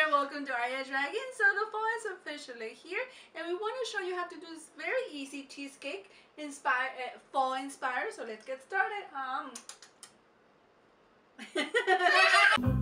there, welcome to Arya Dragon. So the fall is officially here and we want to show you how to do this very easy cheesecake fall inspired. So let's get started.